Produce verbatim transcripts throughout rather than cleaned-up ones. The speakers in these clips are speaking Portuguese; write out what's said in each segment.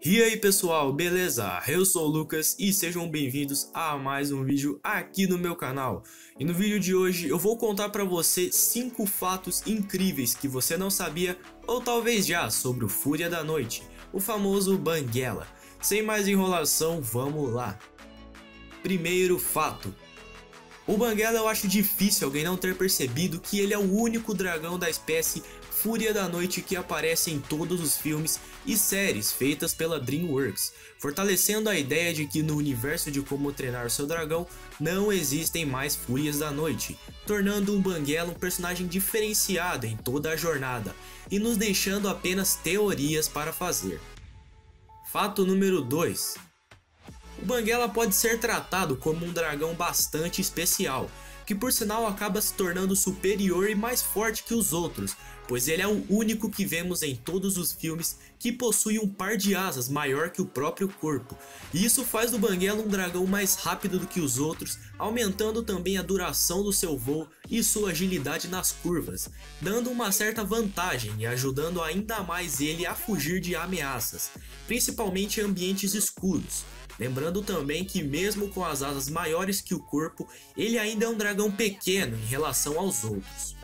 E aí pessoal, beleza? Eu sou o Lucas e sejam bem-vindos a mais um vídeo aqui no meu canal. E no vídeo de hoje eu vou contar pra você cinco fatos incríveis que você não sabia ou talvez já sobre o Fúria da Noite, o famoso Banguela. Sem mais enrolação, vamos lá. Primeiro fato. O Banguela, eu acho difícil alguém não ter percebido que ele é o único dragão da espécie Fúria da Noite que aparece em todos os filmes e séries feitas pela DreamWorks, fortalecendo a ideia de que no universo de Como Treinar Seu Dragão não existem mais Fúrias da Noite, tornando um Banguela um personagem diferenciado em toda a jornada e nos deixando apenas teorias para fazer. Fato número dois. O Banguela pode ser tratado como um dragão bastante especial, que por sinal acaba se tornando superior e mais forte que os outros, pois ele é o único que vemos em todos os filmes que possui um par de asas maior que o próprio corpo, e isso faz do Banguela um dragão mais rápido do que os outros, aumentando também a duração do seu voo e sua agilidade nas curvas, dando uma certa vantagem e ajudando ainda mais ele a fugir de ameaças, principalmente em ambientes escuros. Lembrando também que mesmo com as asas maiores que o corpo, ele ainda é um dragão pequeno em relação aos outros.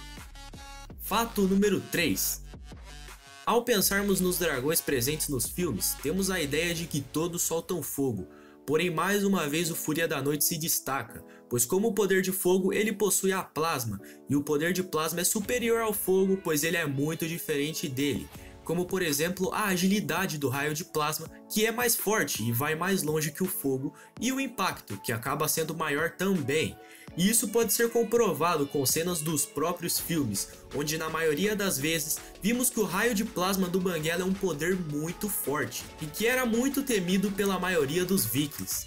Fato número três. Ao pensarmos nos dragões presentes nos filmes, temos a ideia de que todos soltam fogo, porém mais uma vez o Fúria da Noite se destaca, pois como o poder de fogo ele possui a plasma, e o poder de plasma é superior ao fogo pois ele é muito diferente dele. Como por exemplo a agilidade do raio de plasma, que é mais forte e vai mais longe que o fogo, e o impacto, que acaba sendo maior também. E isso pode ser comprovado com cenas dos próprios filmes, onde na maioria das vezes vimos que o raio de plasma do Banguela é um poder muito forte, e que era muito temido pela maioria dos vikings.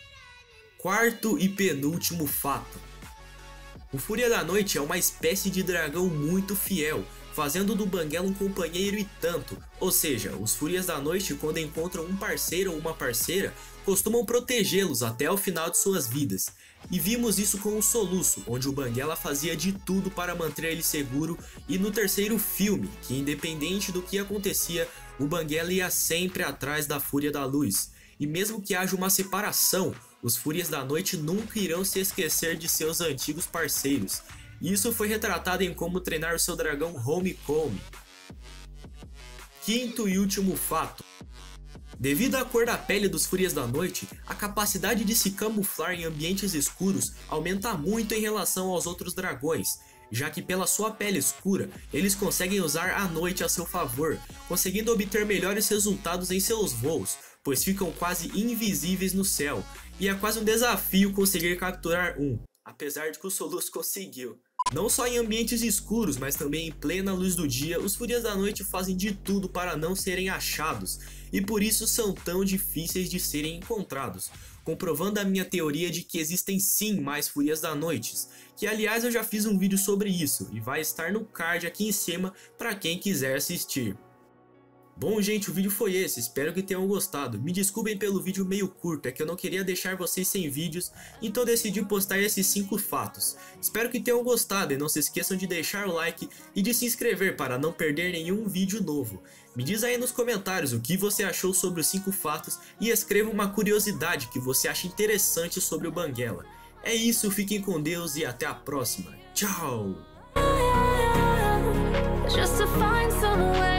Quarto e penúltimo fato. O Fúria da Noite é uma espécie de dragão muito fiel, fazendo do Banguela um companheiro e tanto, ou seja, os Fúrias da Noite quando encontram um parceiro ou uma parceira, costumam protegê-los até o final de suas vidas. E vimos isso com o Soluço, onde o Banguela fazia de tudo para manter ele seguro, e no terceiro filme, que independente do que acontecia, o Banguela ia sempre atrás da Fúria da Luz. E mesmo que haja uma separação, os Fúrias da Noite nunca irão se esquecer de seus antigos parceiros. E isso foi retratado em Como Treinar o Seu Dragão Homecoming. Quinto e último fato. Devido à cor da pele dos Fúrias da Noite, a capacidade de se camuflar em ambientes escuros aumenta muito em relação aos outros dragões, já que pela sua pele escura, eles conseguem usar a noite a seu favor, conseguindo obter melhores resultados em seus voos, pois ficam quase invisíveis no céu, e é quase um desafio conseguir capturar um, apesar de que o Soluço conseguiu. Não só em ambientes escuros, mas também em plena luz do dia, os Fúrias da Noite fazem de tudo para não serem achados, e por isso são tão difíceis de serem encontrados, comprovando a minha teoria de que existem sim mais Fúrias da Noite, que aliás eu já fiz um vídeo sobre isso, e vai estar no card aqui em cima para quem quiser assistir. Bom gente, o vídeo foi esse, espero que tenham gostado. Me desculpem pelo vídeo meio curto, é que eu não queria deixar vocês sem vídeos, então decidi postar esses cinco fatos. Espero que tenham gostado e não se esqueçam de deixar o like e de se inscrever para não perder nenhum vídeo novo. Me diz aí nos comentários o que você achou sobre os cinco fatos e escreva uma curiosidade que você acha interessante sobre o Banguela. É isso, fiquem com Deus e até a próxima. Tchau!